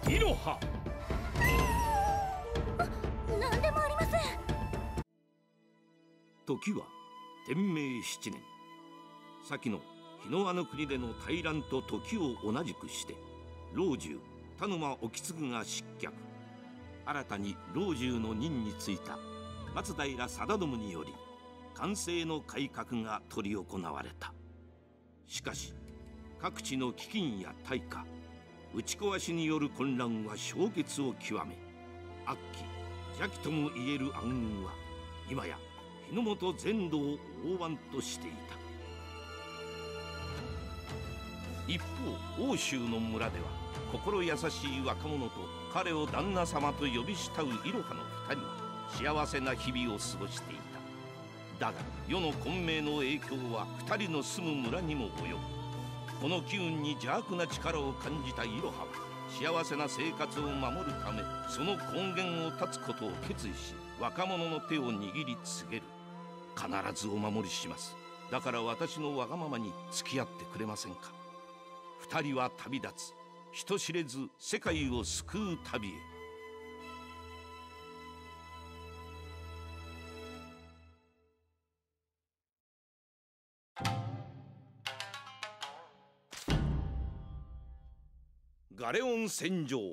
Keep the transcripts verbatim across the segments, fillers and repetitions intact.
いろは。 何でもありません。 時は天明七年、先の日の輪の国での大乱と時を同じくして、老中田沼意次が失脚。新たに老中の任に就いた松平定信により寛政の改革が執り行われた。しかし各地の飢饉や大火、打ち壊しによる混乱は消滅を極め、悪鬼邪気ともいえる暗雲は今や日の本全土を覆わんとしていた。一方奥州の村では心優しい若者と彼を旦那様と呼び慕ういろはの二人は幸せな日々を過ごしていた。だが世の混迷の影響は二人の住む村にも及ぶ。この機運に邪悪な力を感じたいろはは幸せな生活を守るためその根源を断つことを決意し、若者の手を握り告げる。必ずお守りします。だから私のわがままに付き合ってくれませんか。二人は旅立つ。人知れず世界を救う旅へ。ガレオン戦場。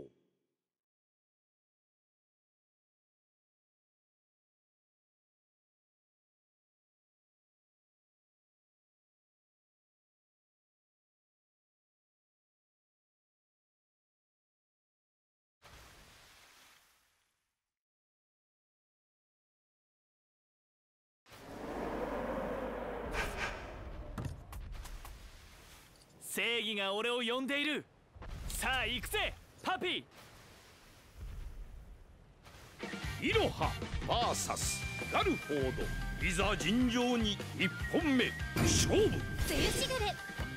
正義が俺を呼んでいる。さあ行くぜパピー。 いろは ブイエス ガルフォード、いざ尋常に一本目勝負。 つゆしぐれ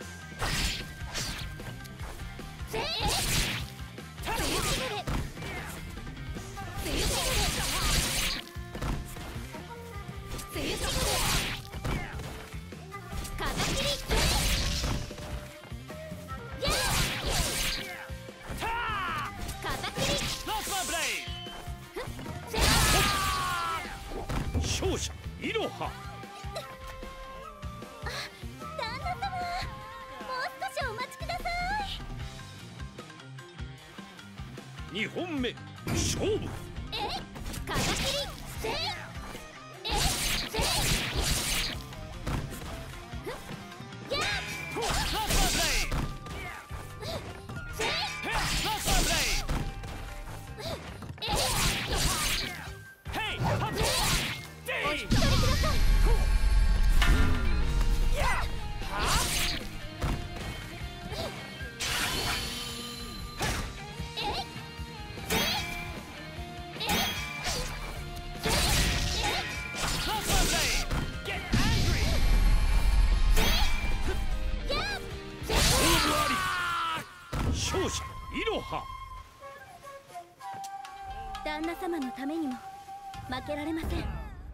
せえつゆしぐれつゆしぐれつゆしぐれ風切り勝者いろは。 旦那様、もう少しお待ちください。 二本目勝負。 えい風切りせいえいせいやっせいお引き取りください。 勝者いろは。 旦那様のためにも負けられません。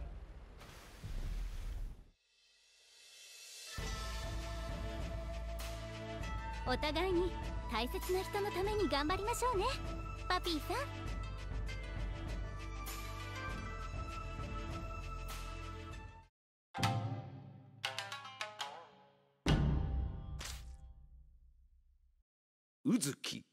お互いに大切な人のために頑張りましょうね、パピーさん。 うずき。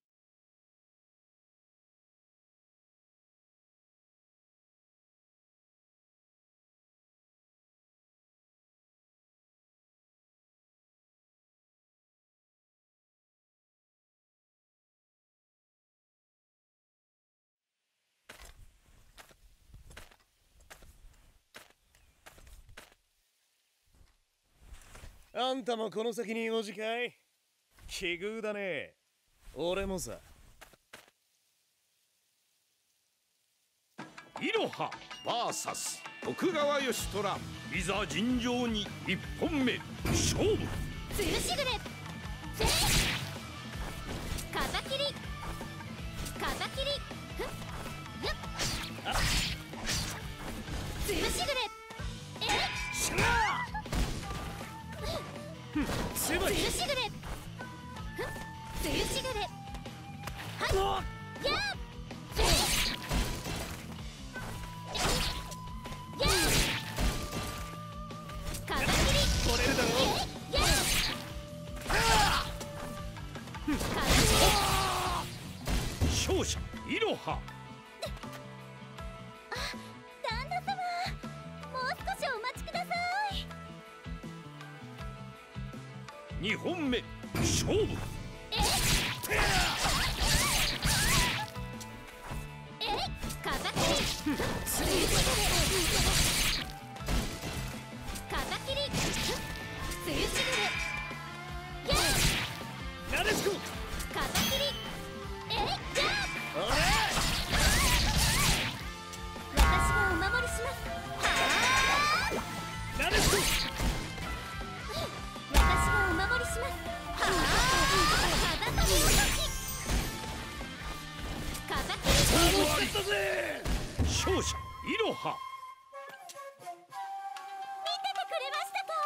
あんたもこの先に用事かい？奇遇だね。俺もさ。 いろは ブイエス 徳川義虎、いざ尋常に一本目勝負。 つゆしぐれせい風切り風切りふっやっつゆしぐれえいしなつゆしぐれふっつゆしぐれはい勝者イロハ。 旦那様、もう少しお待ちください。 にほんめ勝負。 えい風切りつゆしぐれ風切りつゆしぐれやっなでしこ風切りえいやっおれ私がお守りします。はあなでしこ私がお守りします。はあ風飛び落とし風切り勝負ありだぜ。 勝者イロハ。 見ててくれましたか？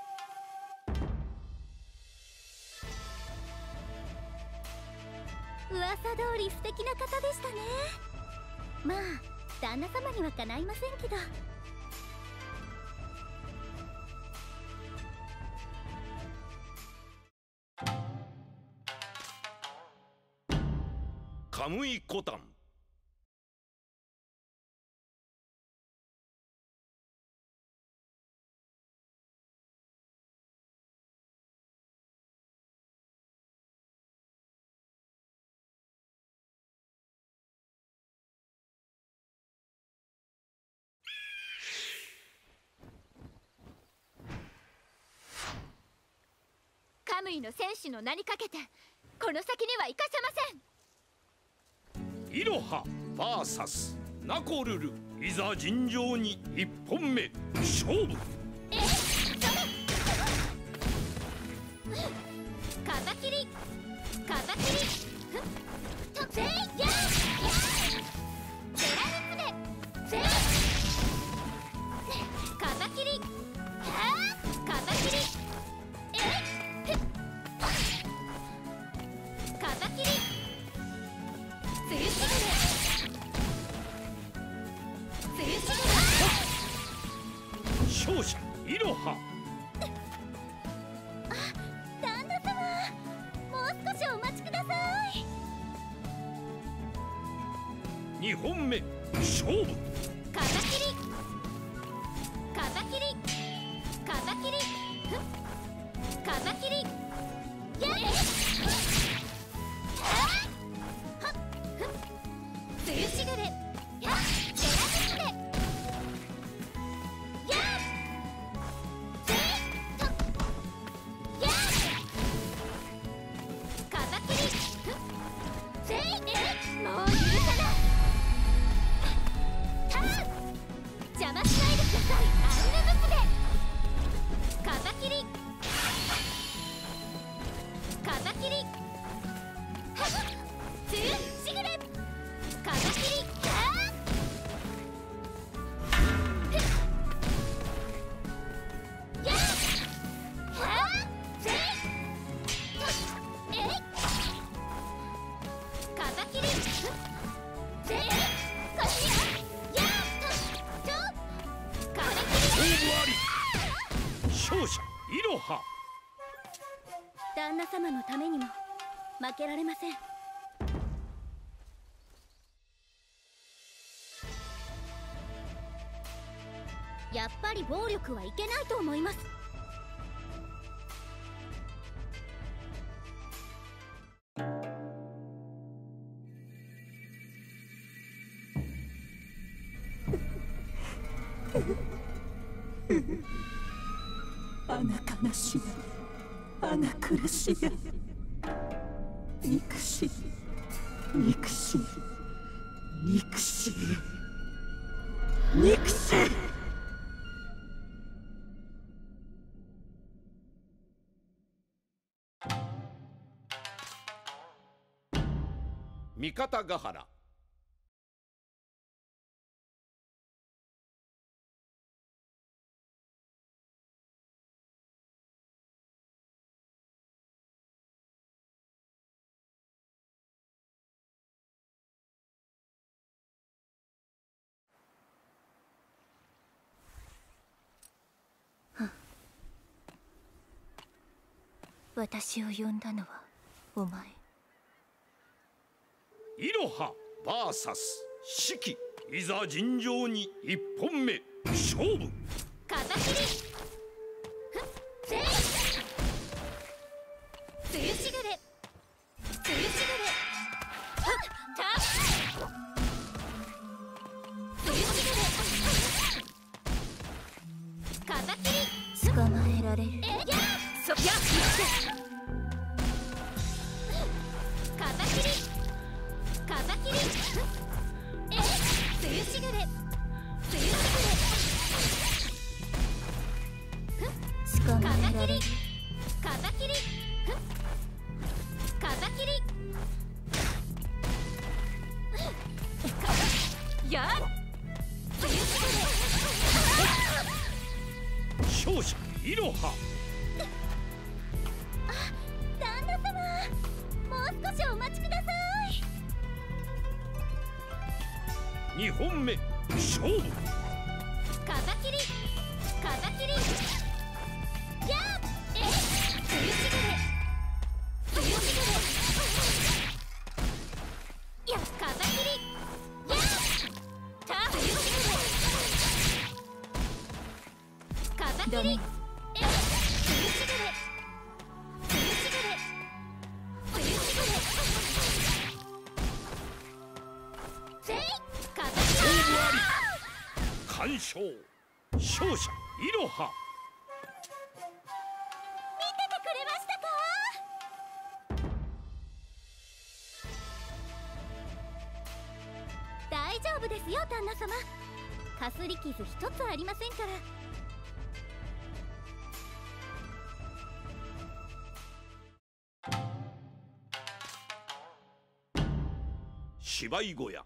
噂通り素敵な方でしたね。まあ旦那様にはかないませんけど。 カムイコタン。 カムイの戦士の名にかけてこの先には行かせません。 イロハ ブイエス ナコルル。いざ尋常にいっぽんめ勝負。 えいそれ風切り風切りふっとせいややゼラルツでせい風切りはあ風切りえいふっ風切りつゆしぐれつゆしぐれ勝者イロハ。 旦那様、もう少しお待ちください。 にほんめ勝負。 風切り風切り風切りふっ風切りやっはっふっつゆしぐれやっゼラフスでやっぜっとやっ風切りふっぜいえもう許さないはっ邪魔しないでください。アンルブスで風切り風切りはっつゆしぐれ風切りはっふっやっはっぜいとえい風切りふっぜいこしらやっとちょ風切り勝負あり。勝者イロハ。 旦那様のためにも負けられません。やっぱり暴力はいけないと思います。 アナ悲しや、アナ苦しや、憎しい、憎しい、憎しい、憎しい。 三方ヶ原。 私を呼んだのはお前。 いろは ブイエス 四季、いざ尋常に一本目勝負。 風切りせい梅雨しぐれ梅雨しぐれはった梅雨しぐれ風切り捕まえられる。えやそや風切り風切りえ梅雨しぐれ梅雨しぐれ風切り風切り風切りやっ梅雨しぐれ勝者いろは。 旦那様、もう少しお待ちください。 二本目勝負。 風切り風切りやっえ梅雨しぐれ梅雨しぐれやっ風切りやった梅雨しぐれ風切りえ梅雨しぐれ梅雨しぐれ梅雨しぐれせい風切り完勝。勝者いろは。 見ててくれましたか？大丈夫ですよ旦那様。かすり傷一つありませんから。 芝居小屋。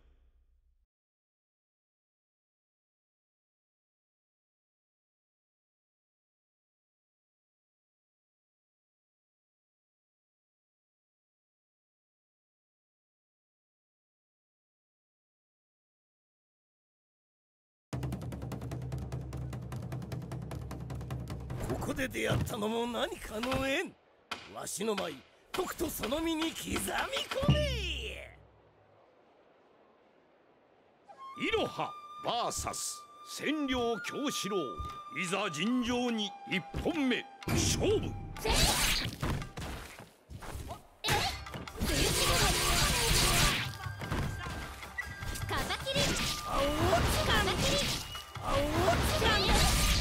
ここで出会ったのも何かの縁。わしの舞とくとその身に刻み込め。 いろは ブイエス 千両京四郎、いざ尋常に一本目勝負。 せいえ梅雨しぐれ風切りあおつかみ風切りあおつかみ梅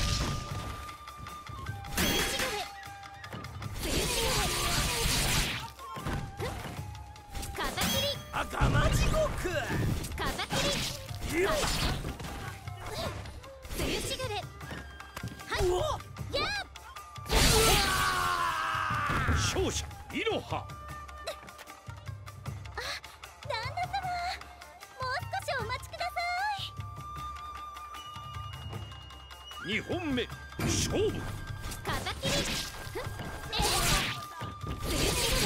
雨しぐれ梅雨しぐれ風切りあがま地獄風切りよっ梅雨しぐれうおやっ勝者いろは。 旦那様、もう少しお待ちください。 二本目勝負。 風切りえ梅雨し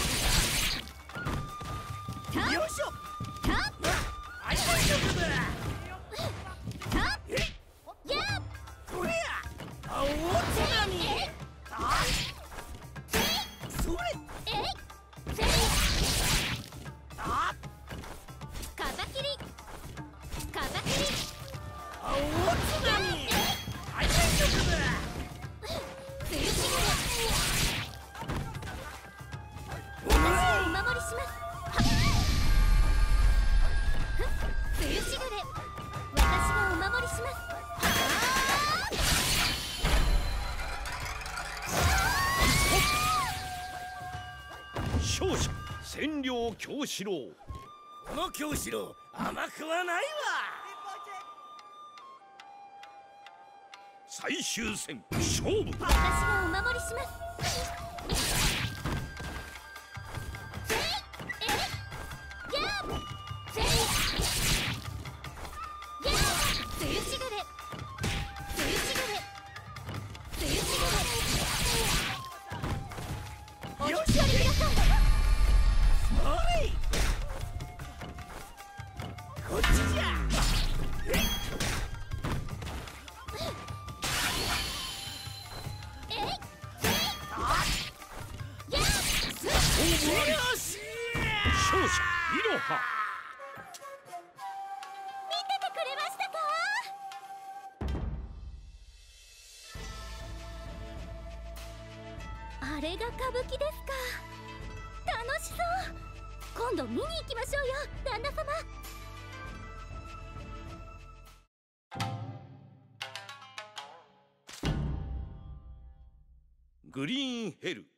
ぐれたよいしょたあい大丈夫だたえやっこれやあおつかみえあそれえせいあ風切り風切りあおつかみあい大丈夫だ梅雨しぐれ私がお守りします。はっ梅雨しぐれ私がお守りします。 勝者千両京四郎。 この京四郎甘くはないわ。 最終戦勝負。 私がお守りします。せいえやっせいやっ梅雨しぐれ梅雨しぐれ梅雨しぐれお引き取りください。 おいこっちじゃええいせいやっよし勝者いろは。 見ててくれましたか？あれが歌舞伎ですか。楽しそう。今度見に行きましょうよ、旦那様。 グリーンヘル。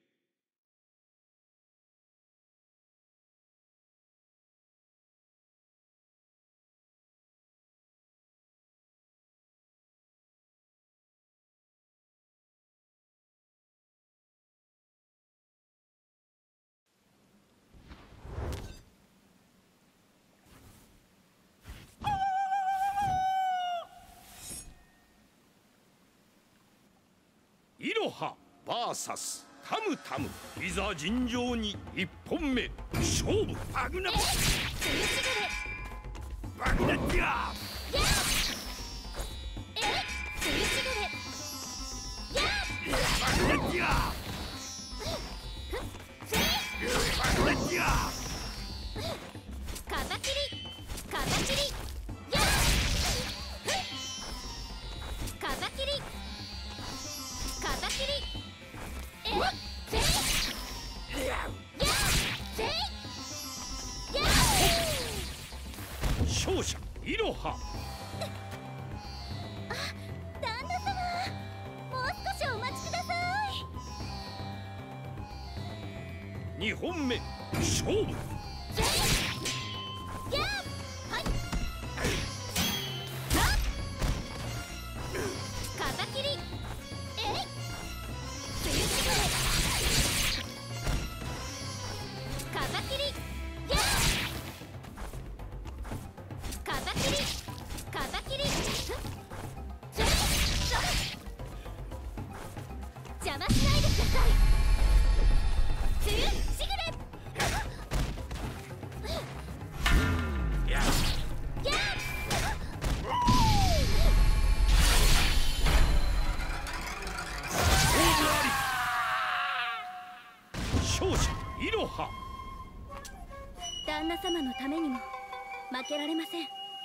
いろはバーサスタムタム。いざ尋常に一本目勝負。バグナバグナティア。 えっついしぐれ。 バグナティア。バグナティア。 カタキリカタキリ。カタキリカタキリ。えっせいやせいや。 勝者いろは。 旦那様、もう少しお待ちください。 二本目勝負。 せいやはい。カタキリ。えいついしぐれ。カタキリやカタキリカタキリ。せい邪魔しないでください。ついしぐれ。 やや勝者いろは。 旦那様のためにも負けられません。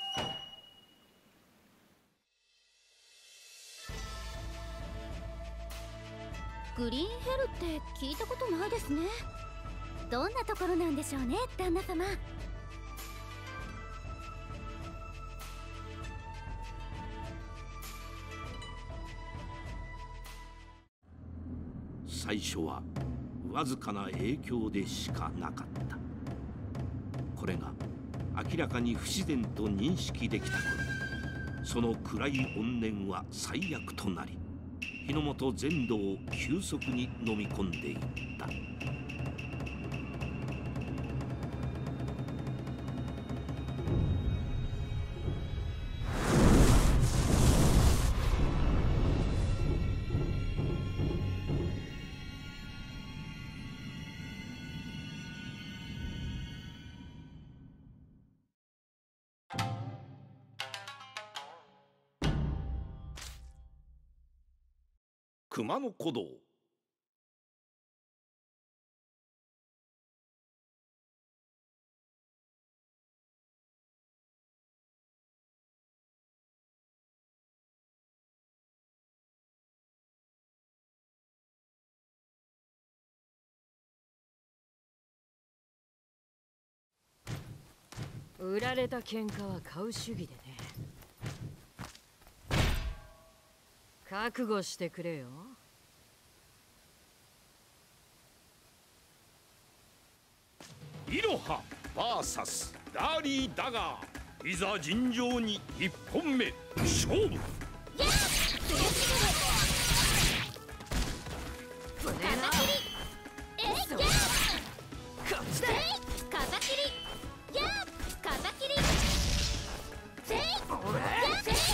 グリーンヘルって聞いたことないですね。どんなところなんでしょうね、旦那様。 最初はわずかな影響でしかなかった。これが明らかに不自然と認識できた頃、その暗い怨念は最悪となり、日の本全土を急速に飲み込んでいった。熊野古道。 売られた喧嘩は買う主義でね。覚悟してくれよ。 いろはバーサスダーリー・ダガー。いざ尋常に一本目勝負。 やっ船なえいやこっちだ。 カタキリやカタキリせいやせい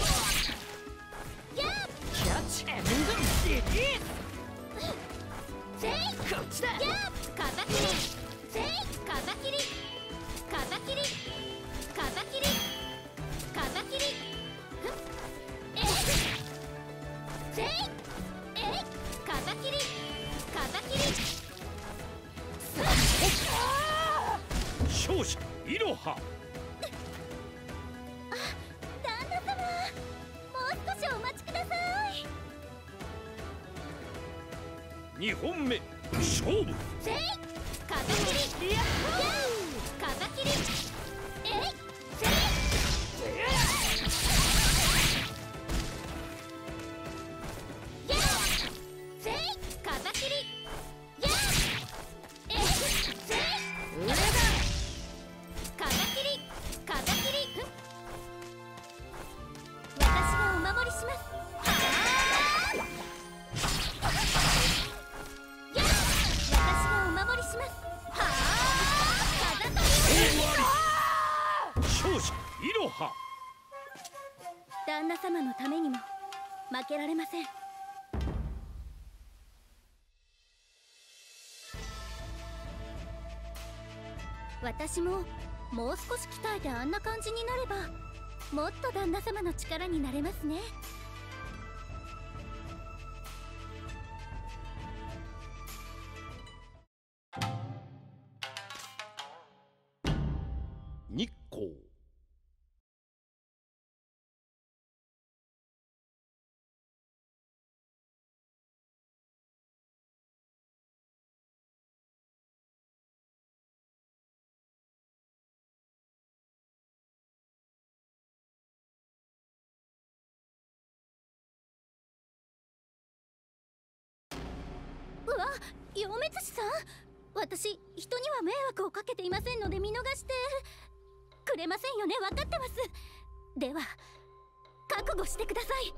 やキャッチエンドリリーせいス。こっちだ。 やカタキリせいカタキリカタキリカタキリカタキリえいせいえいカタキリカタキリ勝勝者イロハ。 旦那様、もう少しお待ちください。 にほんめ勝負。 せい風切り、やっ風切り、えいせいやっせい風切り、やっえいせい上だ。 風切り風切り、私がお守りします。はあやっ私がお守りします。はあ風取り勝者イロハ。 旦那様のためにも負けられません。私ももう少し鍛えてあんな感じになれば、もっと旦那様の力になれますね。 日光。 うわ、妖滅師さん、私人には迷惑をかけていませんので見逃してくれませんよね。分かってます。では覚悟してください。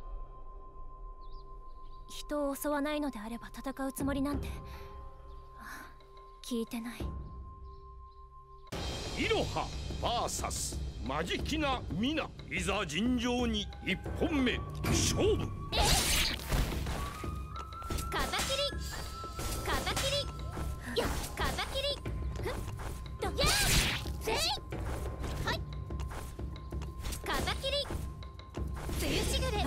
人を襲わないのであれば戦うつもりなんて聞いてない。 イロハ ブイエス マジキナミナ。いざ尋常にいっぽんめ勝負。 え風切り風切り、や風切り、ふっとやせいはい風切り、つゆしぐれと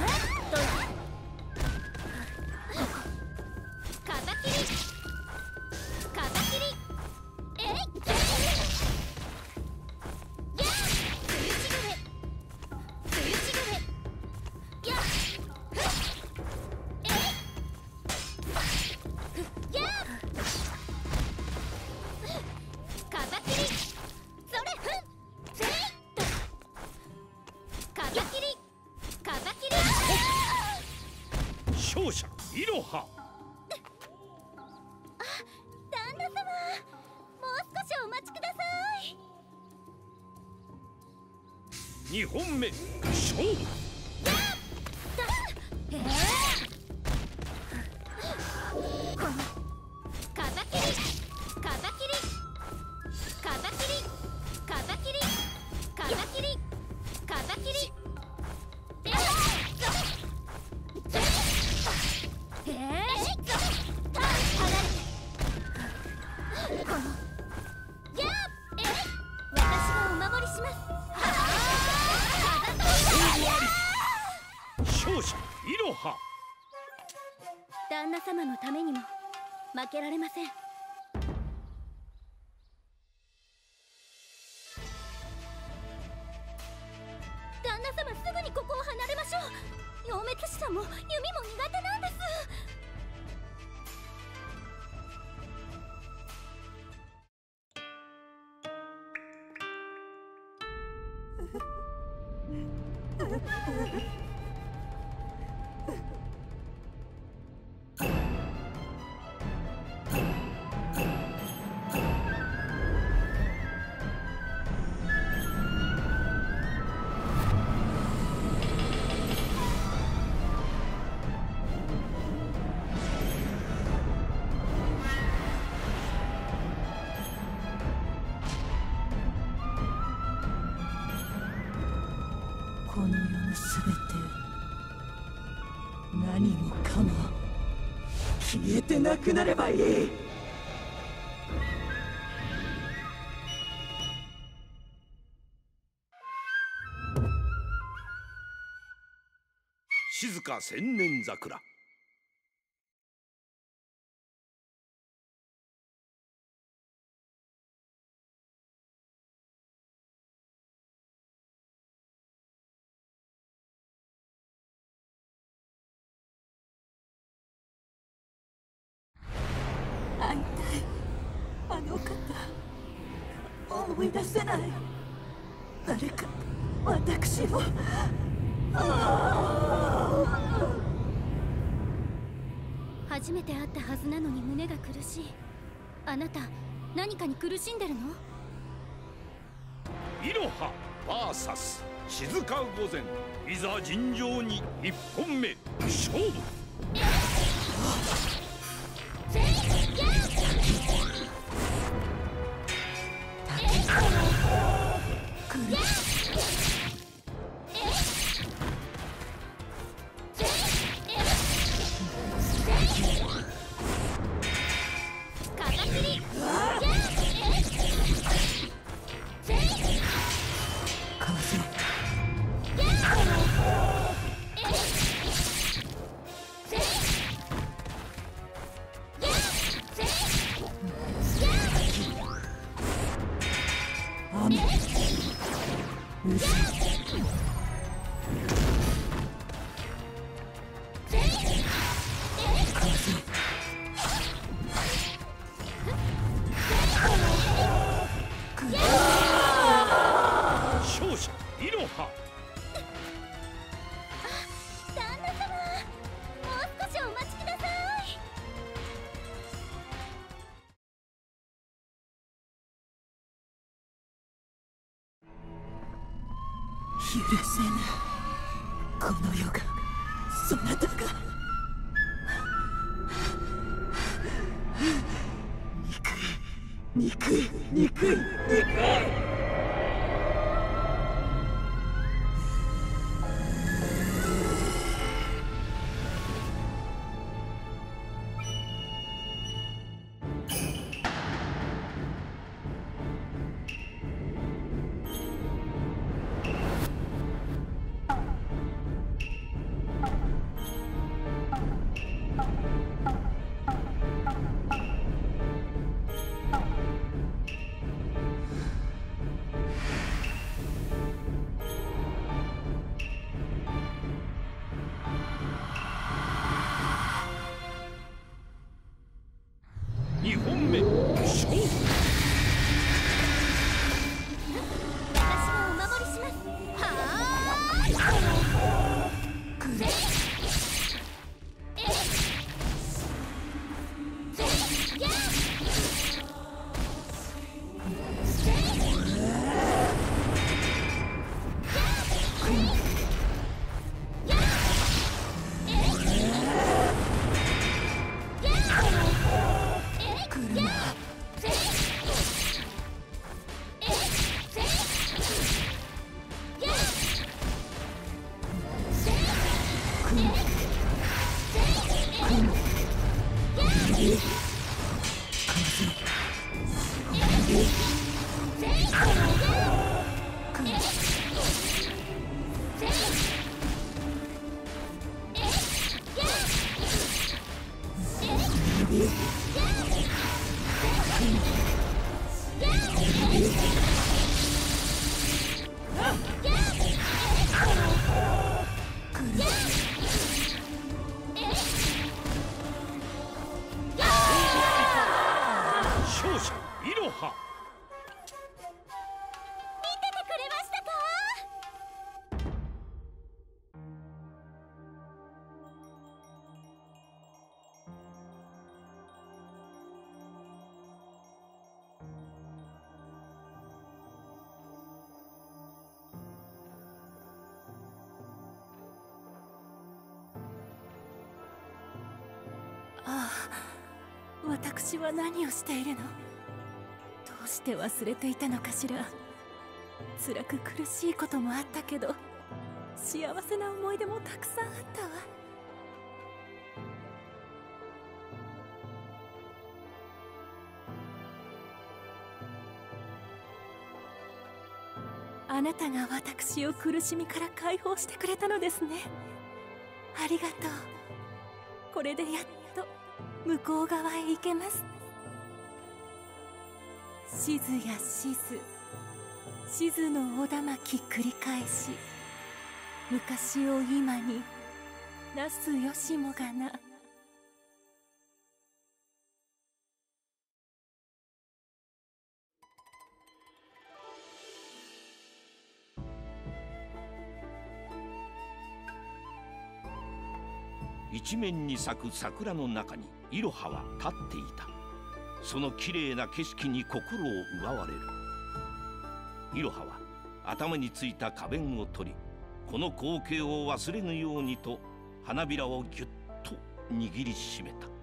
風切り風切り、えいやつゆしぐれつゆしぐれ、やふっえいや風切り、それふんせいっと風切り風切り、 勝者イロハ。 旦那様、もう少しお待ちください。 にほんめ勝負。 えー風切り風切り風切り風切り風切り風切り、えーそれえーた離れてこのやっえー私がお守りします。はあ風取り勝者イロハ。 旦那様のためにも負けられません。旦那様、すぐにここを離れましょう。妖滅師さんも弓も苦手なんです。 この世のすべて何もかも消えてなくなればいい。 静か千年桜。 あの方思い出せない。誰か私を。 初めて会ったはずなのに胸が苦しい。あなた何かに苦しんでるの？ イロハ ブイエス 静か御前、いざ尋常に一本目勝負。勝者イロハ。 旦那様、もう少しお待ちください。 許せぬ。この世がそなたが憎い憎い憎い憎い。 にほんめ勝負。 私がお守りします。はーい。ぜえぜや勝者イロハ。 見ててくれましたか？ ああ、私は何をしているの？どうして忘れていたのかしら。辛く苦しいこともあったけど、幸せな思い出もたくさんあったわ。あなたが私を苦しみから解放してくれたのですね。ありがとう。これでやっと向こう側へ行けます。しずやしず、しずのおだまき繰り返し、昔を今になすよしもがな。 一面に咲く桜の中にイロハは立っていた。その綺麗な景色に心を奪われる。イロハは頭についた花弁を取り、この光景を忘れぬようにと花びらをぎゅっと握りしめた。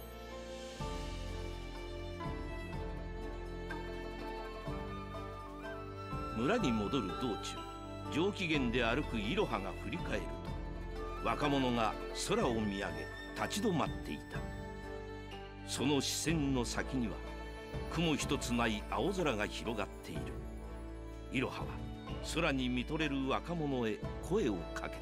村に戻る道中、上機嫌で歩くイロハが振り返ると、若者が空を見上げ立ち止まっていた。その視線の先には雲一つない青空が広がっている。イロハは空に見とれる若者へ声をかけた。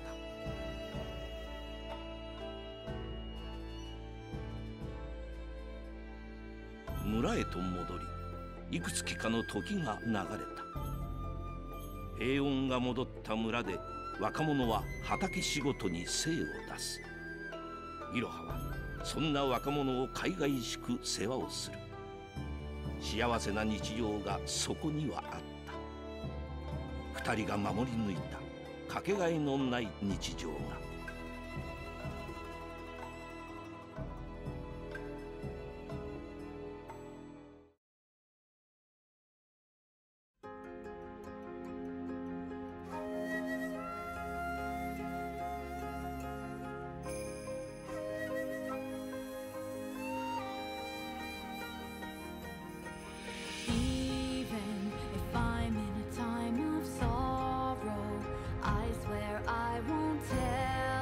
村へと戻り、いくつきかの時が流れた。平穏が戻った村で若者は畑仕事に精を出す。イロハはそんな若者を海外しく世話をする。幸せな日常がそこにはあった。二人が守り抜いたかけがえのない日常が。 Time of sorrow, I swear I won't tell.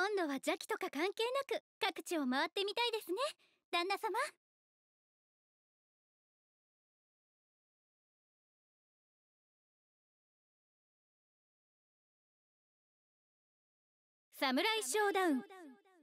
今度は邪気とか関係なく各地を回ってみたいですね、旦那様。サムライショーダウン